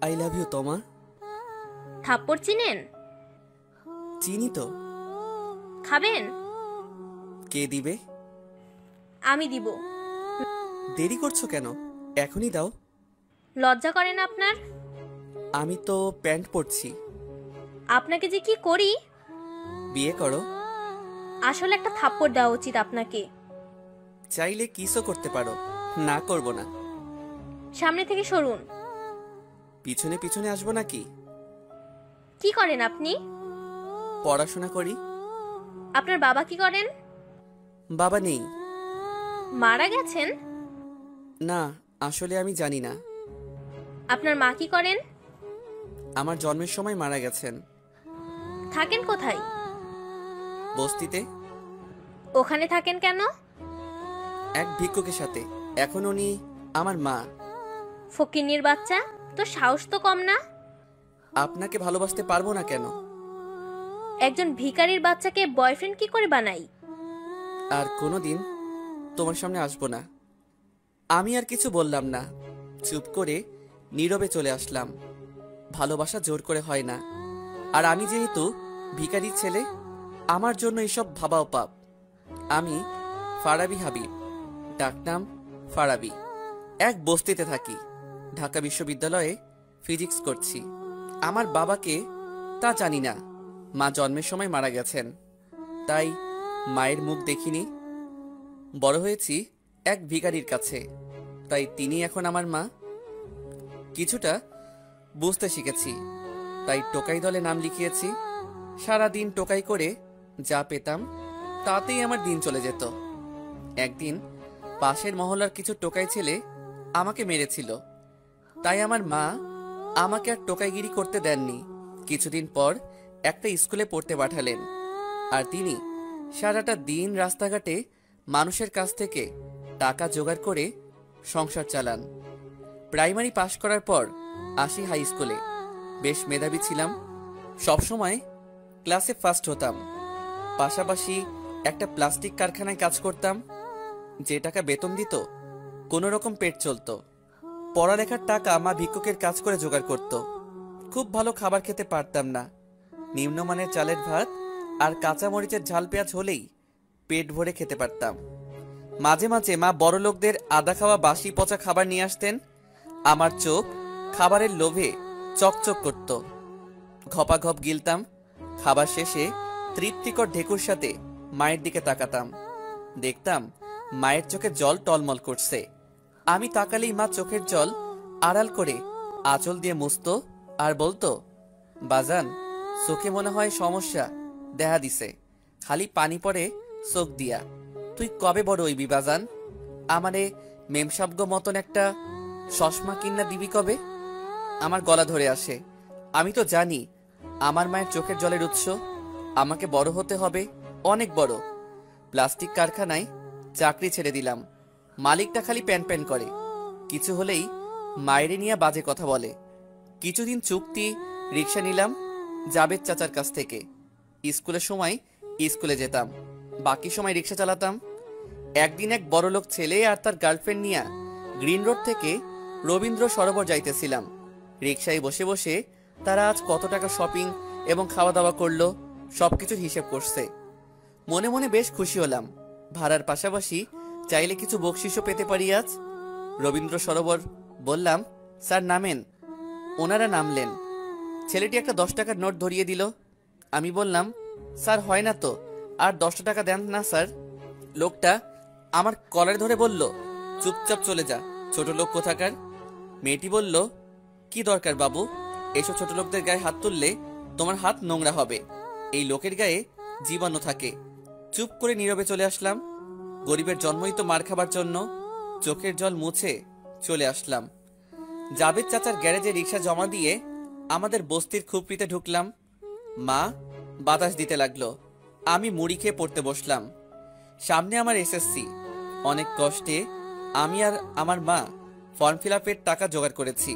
I love you তোমা। থাপ্পড় চিনেন? চিনি তো। খাবেন? কে দিবে? আমি দিব। দেরি করছো কেন? এখনই দাও। লজ্জা করে না আপনার? আমি তো প্যান্ট পরছি। আপনাকে যে কি করি! বিয়ে করো। আসলে একটা থাপ্পড় দেওয়া উচিত আপনাকে। চাইলে কিসও করতে পারো, না করব না। সামনে থেকে সরুন। পিছনে পিছনে আসবো নাকি? কি করেন আপনি? পড়াশোনা করি। আপনার বাবা কি করেন? বাবা নেই। মারা গেছেন? না, আসলে আমি জানি না। আপনার মা কি করেন? আমার জন্মের সময় মারা গেছেন। থাকেন কোথায়? বস্তিতে। ওখানে থাকেন কেন? এক ভিক্ষুকের সাথে। এখন উনি আমার মা। ফকিন্নির বাচ্চা, তো সাহস তো কম না। আপনাকে ভালোবাসতে পারবো না কেন? একজন ভিখারির বাচ্চাকে বয়ফ্রেন্ড কি করে বানাই? আর কোনোদিন তোমার সামনে আসবো না। আমি আর কিছু বললাম না, চুপ করে নীরবে চলে আসলাম। ভালোবাসা জোর করে হয় না, আর আমি যেহেতু ভিখারির ছেলে, আমার জন্য এসব ভাবাও পাপ। আমি ফারাবি হাবিব, ডাকনাম ফারাবি। এক বস্তিতে থাকি, ঢাকা বিশ্ববিদ্যালয়ে ফিজিক্স করছি। আমার বাবাকে তা জানি না, মা জন্মের সময় মারা গেছেন, তাই মায়ের মুখ দেখিনি। বড় হয়েছি এক ভিখারির কাছে, তাই তিনি এখন আমার মা। কিছুটা বুঝতে শিখেছি, তাই টোকাই দলে নাম লিখিয়েছি। সারা দিন টোকাই করে যা পেতাম তাতেই আমার দিন চলে যেত। একদিন পাশের মহল্লার কিছু টোকাই ছেলে আমাকে মেরেছিল, তাই আমার মা আমাকে আর টোকাইগিরি করতে দেননি। কিছুদিন পর একটা স্কুলে পড়তে পাঠালেন, আর তিনি সারাটা দিন রাস্তাঘাটে মানুষের কাছ থেকে টাকা জোগাড় করে সংসার চালান। প্রাইমারি পাশ করার পর আসি হাই স্কুলে। বেশ মেধাবী ছিলাম, সবসময় ক্লাসে ফার্স্ট হতাম। পাশাপাশি একটা প্লাস্টিক কারখানায় কাজ করতাম। যে টাকা বেতন দিত কোনো রকম পেট চলতো। পড়ালেখার টাকা মা ভিক্ষুকের কাজ করে জোগাড় করত। খুব ভালো খাবার খেতে পারতাম না। নিম্নমানের চালের ভাত আর কাঁচা মরিচের ঝাল পেঁয়াজ হলেই পেট ভরে খেতে পারতাম। মাঝে মাঝে মা বড় লোকদের আদা খাওয়া বাসি পচা খাবার নিয়ে আসতেন। আমার চোখ খাবারের লোভে চকচক করত। ঘপাঘপ গিলতাম। খাবার শেষে তৃপ্তিকর ঢেকুর সাথে মায়ের দিকে তাকাতাম। দেখতাম মায়ের চোখে জল টলমল করছে। আমি তাকালেই মা চোখের জল আড়াল করে আঁচল দিয়ে মুছতো আর বলতো, বাজান, চোখে মনে হয় সমস্যা দেখা দিছে, খালি পানি পড়ে চোখ দিয়া। তুই কবে বড় হইবি বাজান? আমারে মেমসাবগ মতন একটা চশমা কিন্না দিবি কবে? আমার গলা ধরে আসে। আমি তো জানি আমার মায়ের চোখের জলের উৎস। আমাকে বড় হতে হবে, অনেক বড়। প্লাস্টিক কারখানায় চাকরি ছেড়ে দিলাম। মালিকটা খালি প্যান প্যান করে, কিছু হলেই মায়েরে নিয়ে বাজে কথা বলে। কিছুদিন চুক্তি রিক্সা নিলাম জাবেদ চাচার কাছ থেকে। স্কুলের সময় স্কুলে যেতাম, বাকি সময় রিক্সা চালাতাম। একদিন এক বড়লোক ছেলে আর তার গার্লফ্রেন্ড নিয়ে গ্রিন রোড থেকে রবীন্দ্র সরোবর যাইতেছিলাম। রিক্সায় বসে বসে তারা আজ কত টাকা শপিং এবং খাওয়া দাওয়া করলো সবকিছুর হিসেব করছে। মনে মনে বেশ খুশি হলাম। ভাড়ার পাশাপাশি চাইলে কিছু বকশিসও পেতে পারি আজ। রবীন্দ্র সরোবর বললাম, স্যার নামেন। ওনারা নামলেন। ছেলেটি একটা 10 টাকার নোট ধরিয়ে দিল। আমি বললাম, স্যার হয় না তো, আর 10 টাকা দেন না স্যার। লোকটা আমার কলার ধরে বলল, চুপচাপ চলে যা, ছোট লোক কোথাকার। মেয়েটি বলল, কি দরকার বাবু, এসব ছোট লোকদের গায়ে হাত তুললে তোমার হাত নোংরা হবে, এই লোকের গায়ে জীবাণু থাকে। চুপ করে নীরবে চলে আসলাম। গরিবের জন্মই তো মার খাবার জন্য। চোখের জল মুছে চলে আসলাম। জাবেদ চাচার গ্যারেজে রিক্সা জমা দিয়ে আমাদের বস্তির খুপড়িতে ঢুকলাম। মা বাতাস দিতে লাগলো। আমি মুড়ি খেয়ে পড়তে বসলাম। সামনে আমার এসএসসি। অনেক কষ্টে আমি আর আমার মা ফর্ম ফিল আপের টাকা জোগাড় করেছি।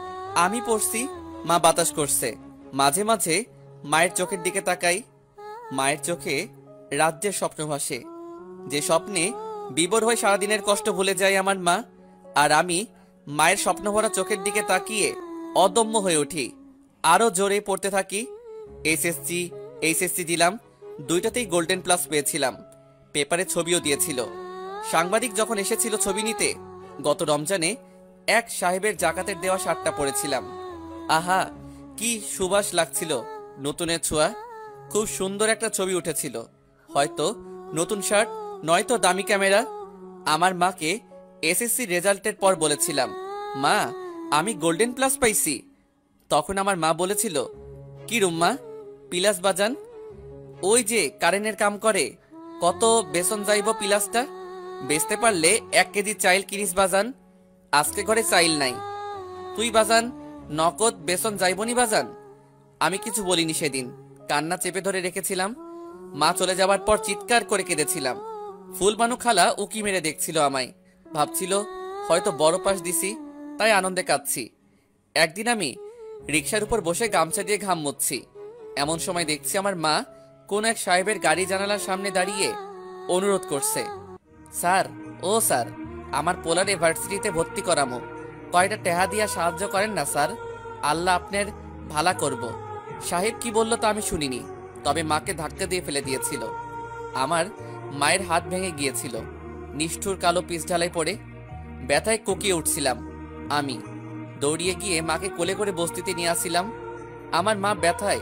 আমি পড়ছি, মা বাতাস করছে। মাঝে মাঝে মায়ের চোখের দিকে তাকাই। মায়ের চোখে রাজ্যের স্বপ্ন ভাসে, যে স্বপ্নে বিবর হয়ে সারাদিনের কষ্ট ভুলে যায় আমার মা। আর আমি মায়ের স্বপ্ন ভরা চোখের দিকে তাকিয়ে অদম্য হয়ে উঠি, আরো জোরে পড়তে থাকি। এসএসসি এইচএসসি দিলাম, দুইটাতেই গোল্ডেন প্লাস পেয়েছিলাম। পেপারে ছবিও দিয়েছিল। সাংবাদিক যখন এসেছিল ছবি নিতে, গত রমজানে এক সাহেবের জাকাতের দেওয়া শার্টটা পরেছিলাম। আহা, কি সুবাস লাগছিল, নতুনের ছোঁয়া। খুব সুন্দর একটা ছবি উঠেছিল। হয়তো নতুন শার্ট, নয়তো দামি ক্যামেরা। আমার মাকে এসএসসি রেজাল্টের পর বলেছিলাম, মা আমি গোল্ডেন প্লাস পাইছি। তখন আমার মা বলেছিল, কি রুম্মা, পিলাস বাজান। ওই যে কারেন্টের কাম করে, কত বেসন যাইব পিলাসটা, বেচতে পারলে 1 কেজি চাইল কিনিস বাজান। আজকে ঘরে চাইল নাই, তুই বাজান নগদ বেসন যাইবনি বাজান। আমি কিছু বলিনি সেদিন, কান্না চেপে ধরে রেখেছিলাম। মা চলে যাবার পর চিৎকার করে কেঁদেছিলাম। ফুলবানু খালা উকি মেরে দেখছিল আমায়, ভাবছিল হয়তো বড় পাশ দিছি, তাই আনন্দে কাঁদছি। একদিন আমি রিকশার উপর বসে গামছা দিয়ে ঘাম মুছছি। এমন সময় দেখছি আমার মা কোন এক সাহেবের গাড়ি জানালার সামনে দাঁড়িয়ে অনুরোধ করছে, স্যার, ও স্যার, আমার পোলার ইউনিভার্সিটিতে ভর্তি করামো, কয়টা টেহা দিয়া সাহায্য করেন না স্যার, আল্লাহ আপনার ভালা করব। সাহেব কি বলল তা আমি শুনিনি, তবে মাকে ধাক্কা দিয়ে ফেলে দিয়েছিল। আমার মায়ের হাত ভেঙে গিয়েছিল। নিষ্ঠুর কালো পিচ ঢালাই পড়ে ব্যথায় কোকিয়ে উঠছিলাম। আমি দৌড়িয়ে গিয়ে মাকে কোলে করে বস্তিতে নিয়ে আসছিলাম। আমার মা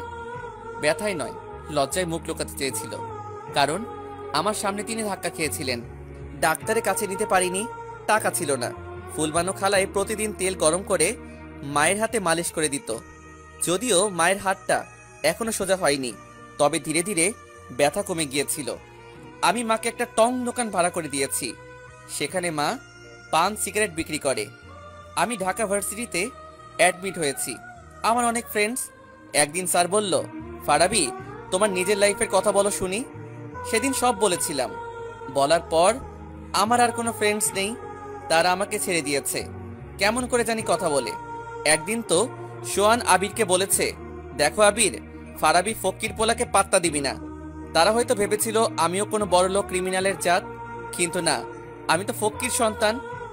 ব্যথায় নয়, লজ্জায় মুখ লুকাতে চেয়েছিল, কারণ আমার সামনে তিনি ধাক্কা খেয়েছিলেন। ডাক্তারের কাছে নিতে পারিনি, টাকা ছিল না। ফুলবানো খালায় প্রতিদিন তেল গরম করে মায়ের হাতে মালিশ করে দিত। যদিও মায়ের হাতটা এখনো সোজা হয়নি, তবে ধীরে ধীরে ব্যথা কমে গিয়েছিল। আমি মাকে একটা টং দোকান ভাড়া করে দিয়েছি, সেখানে মা পান সিগারেট বিক্রি করে। আমি ঢাকা ভার্সিটিতে অ্যাডমিট হয়েছি। আমার অনেক ফ্রেন্ডস। একদিন স্যার বলল, ফারাবি, তোমার নিজের লাইফের কথা বলো শুনি। সেদিন সব বলেছিলাম। বলার পর আমার আর কোনো ফ্রেন্ডস নেই, তারা আমাকে ছেড়ে দিয়েছে, কেমন করে জানি কথা বলে। একদিন তো সোয়ান আবিরকে বলেছে, দেখো আবির, ফারাবি ফকির পোলাকে পাত্তা দিবি না। তারা হয়তো ভেবেছিল আমিও কোনো বড়লোক ক্রিমিনালের জাত, কিন্তু না, আমি তো ফকির সন্তান।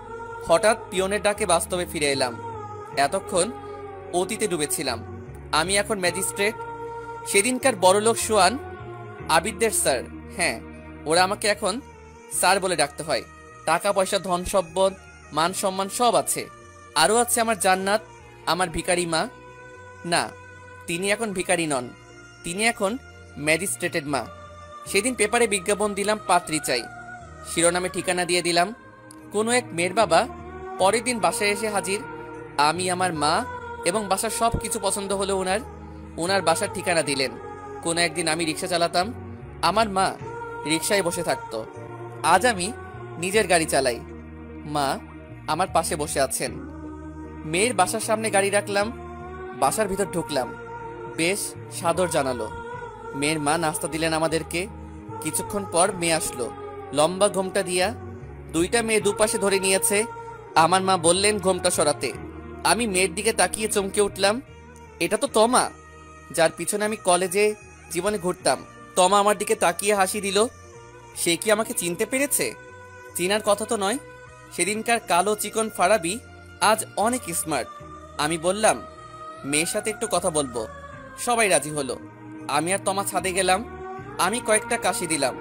হঠাৎ পিয়নের ডাকে বাস্তবে ফিরে এলাম। এতক্ষণ অতীতে ডুবেছিলাম। আমি এখন ম্যাজিস্ট্রেট। সেদিনকার বড়লোক সোয়ান আবিরদের স্যার, হ্যাঁ, ওরা আমাকে এখন স্যার বলে ডাকতে হয়। টাকা পয়সা, ধন সম্পদ, মান সম্মান সব আছে। আরও আছে আমার জান্নাত, আমার ভিখারি মা। না, তিনি এখন ভিখারি নন, তিনি এখন ম্যাজিস্ট্রেটের মা। সেদিন পেপারে বিজ্ঞাপন দিলাম, পাত্রী চাই। শিরোনামে ঠিকানা দিয়ে দিলাম। কোনো এক মেয়ের বাবা পরের দিন বাসায় এসে হাজির। আমি, আমার মা এবং বাসার সব কিছু পছন্দ হলো ওনার বাসার ঠিকানা দিলেন। কোনো একদিন আমি রিক্সা চালাতাম, আমার মা রিক্সায় বসে থাকতো। আজ আমি নিজের গাড়ি চালাই, মা আমার পাশে বসে আছেন। মেয়ের বাসার সামনে গাড়ি রাখলাম, বাসার ভিতর ঢুকলাম। বেশ সাদর জানালো। মেয়ের মা নাস্তা দিলেন আমাদেরকে। কিছুক্ষণ পর মেয়ে আসলো, লম্বা ঘোমটা দিয়া। দুইটা মেয়ে দুপাশে ধরে নিয়েছে। আমার মা বললেন ঘোমটা সরাতে। আমি মেয়ের দিকে তাকিয়ে চমকে উঠলাম। এটা তো তমা, যার পিছনে আমি কলেজে জীবনে ঘুরতাম। তমা আমার দিকে তাকিয়ে হাসি দিল। সে কি আমাকে চিনতে পেরেছে? চিনার কথা তো নয়। সেদিনকার কালো চিকন ফারাবি আজ অনেক স্মার্ট। আমি বললাম, মেয়ের সাথে একটু কথা বলবো। সবাই রাজি হলো। আমি আর তমা ছাদে গেলাম। আমি কয়েকটা কাশি দিলাম।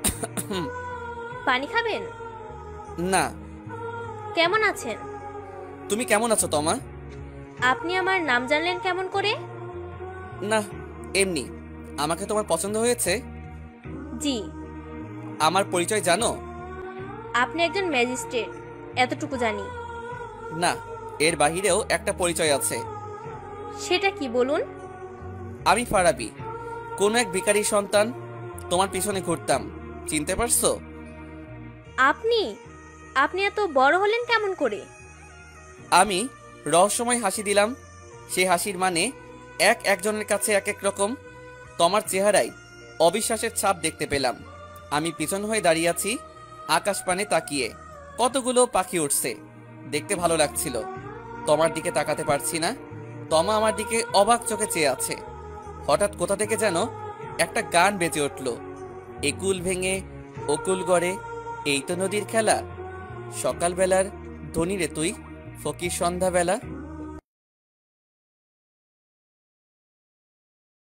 পানি খাবেন? না। কেমন আছেন? তুমি কেমন আছো তমা? আপনি আমার নাম জানলেন কেমন করে? না, এমনি। আমাকে তোমার পছন্দ হয়েছে? জি। আমার পরিচয় জানো? আপনি একজন ম্যাজিস্ট্রেট, এতটুকু জানি। না, এর বাহিরেও একটা পরিচয় আছে। সেটা কি বলুন? আমি ফারাবি, কোনো এক ভিখারির সন্তান। তোমার পিছনে ঘুরতাম, চিনতে পারছো? আপনি আপনি এত বড় হলেন কেমন করে? আমি রহস্যময় হাসি দিলাম। সেই হাসির মানে একজনের কাছে এক এক রকম। তোমার চেহারায় অবিশ্বাসের ছাপ দেখতে পেলাম। আমি পিছন হয়ে দাঁড়িয়ে আছি, আকাশ পানে তাকিয়ে। কতগুলো পাখি উঠছে, দেখতে ভালো লাগছিল। তোমার দিকে তাকাতে পারছি না। তমা আমার দিকে অবাক চোখে চেয়ে আছে। হঠাৎ কোথা থেকে যেন একটা গান বেজে উঠল। একুল ভেঙে অকুল গড়ে, এই তো নদীর খেলা। সকালবেলার ধনী রে তুই, ফকির সন্ধ্যাবেলা।